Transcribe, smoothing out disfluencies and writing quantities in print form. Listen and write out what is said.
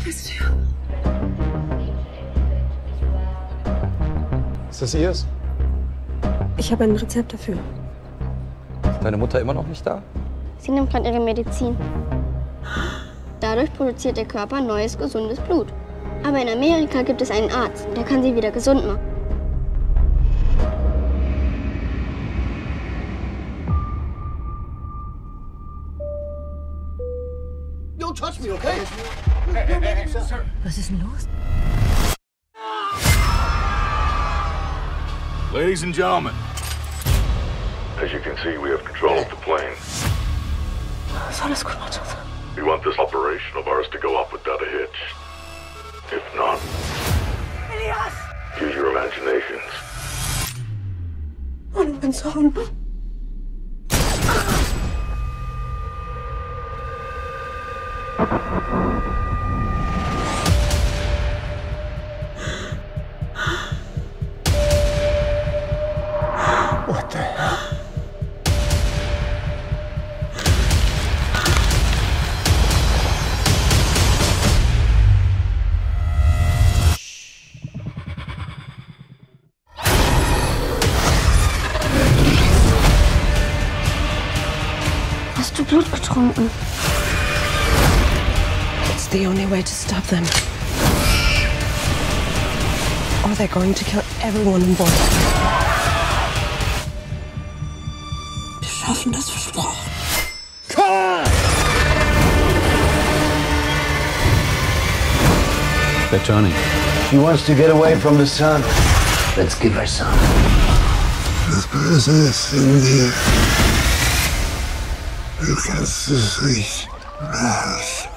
bist du? Ist das ihrs? Ich habe ein Rezept dafür. Ist deine Mutter immer noch nicht da? Sie nimmt gerade ihre Medizin. Dadurch produziert der Körper neues, gesundes Blut. Aber in Amerika gibt es einen Arzt, der kann sie wieder gesund machen. Don't touch me, okay? Was ist denn los? Ladies and gentlemen, as you can see, we have control of the plane. Ist alles gut, Mannschaft? We want this operation of ours to go off without a hitch. If not, Elias! use your imaginations. Und mein Sohn. What the hell? Hast du Blut getrunken? It's the only way to stop them. Or they're going to kill everyone on board. Wir schaffen das, versprochen. They're turning. She wants to get away from the sun. Let's give her some. Das Böse ist in dir. Du kannst es nicht raus.